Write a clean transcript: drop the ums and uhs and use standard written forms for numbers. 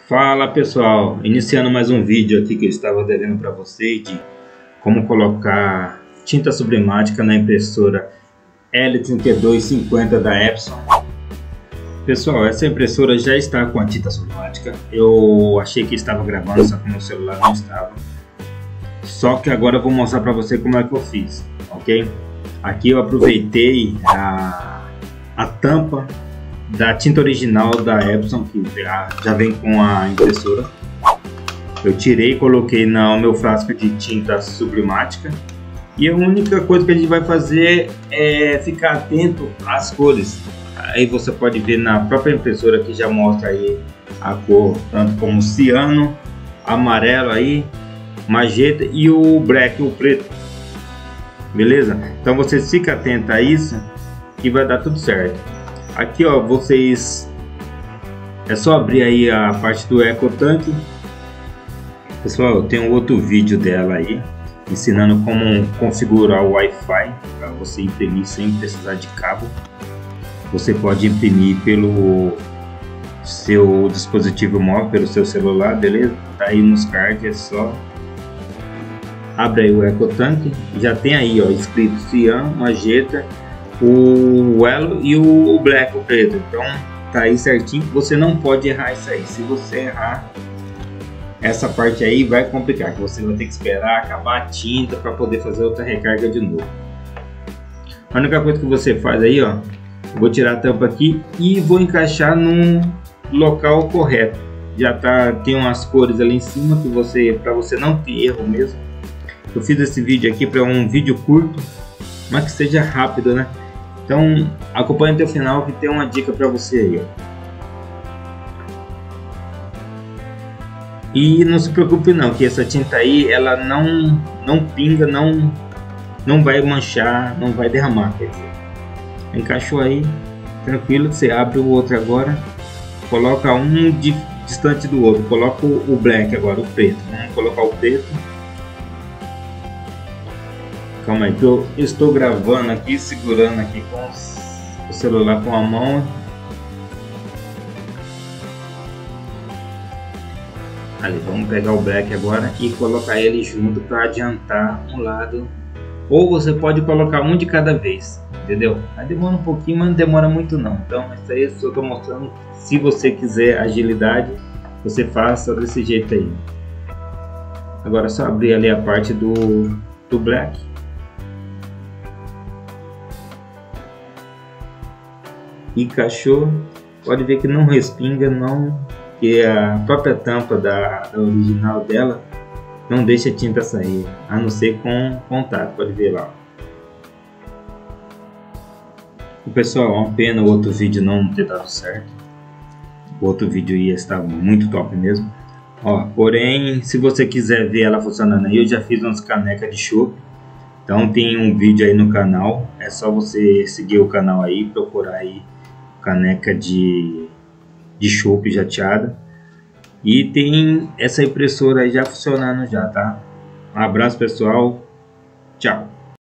Fala pessoal, iniciando mais um vídeo aqui que eu estava devendo para vocês de como colocar tinta sublimática na impressora L3250 da Epson. Pessoal, essa impressora já está com a tinta sublimática. Eu achei que estava gravando, só que meu celular não estava. Só que agora eu vou mostrar para você como é que eu fiz, ok? Aqui eu aproveitei a tampa da tinta original da Epson, que já vem com a impressora. Eu tirei e coloquei no meu frasco de tinta sublimática. E a única coisa que a gente vai fazer é ficar atento às cores. Aí você pode ver na própria impressora que já mostra aí a cor, tanto como ciano, amarelo aí, magenta e o black, o preto. Beleza? Então você fica atento a isso e vai dar tudo certo. Aqui ó, vocês é só abrir aí a parte do EcoTank. Pessoal, eu tenho outro vídeo dela aí ensinando como configurar o Wi-Fi para você imprimir sem precisar de cabo. Você pode imprimir pelo seu dispositivo móvel, pelo seu celular, beleza? Tá aí nos cards, é só abre aí o EcoTank, já tem aí ó escrito cian, magenta, o yellow e o black, o preto. Então tá aí certinho, você não pode errar isso aí. Se você errar essa parte aí vai complicar, que você vai ter que esperar acabar a tinta para poder fazer outra recarga de novo. A única coisa que você faz aí ó, vou tirar a tampa aqui e vou encaixar no local correto. Já tá, tem umas cores ali em cima que para você não ter erro mesmo. Eu fiz esse vídeo aqui para um vídeo curto, mas que seja rápido, né? Então acompanhe até o final que tem uma dica para você aí, ó. E não se preocupe não, que essa tinta aí ela não pinga, não vai manchar, não vai derramar, quer dizer. Encaixou aí, tranquilo. Você abre o outro agora, coloca um distante do outro, coloca o black agora, o preto. Vamos colocar o preto. Calma aí que eu estou gravando aqui, segurando aqui com o celular com a mão. Ali, vamos pegar o black agora e colocar ele junto para adiantar um lado. Ou você pode colocar um de cada vez, entendeu? Aí demora um pouquinho, mas não demora muito não. Então isso aí eu só estou mostrando. Se você quiser agilidade, você faça desse jeito aí. Agora é só abrir ali a parte do black. Encaixou, pode ver que não respinga, não, que a própria tampa da original dela não deixa a tinta sair, a não ser com contato, pode ver lá. E pessoal, uma pena o outro vídeo não ter dado certo, o outro vídeo ia estar muito top mesmo. Ó, porém, se você quiser ver ela funcionando aí, eu já fiz umas canecas de chopp. Então tem um vídeo aí no canal, é só você seguir o canal aí, procurar aí caneca de chopp jateada. E tem essa impressora aí já funcionando já, tá? Um abraço pessoal, tchau!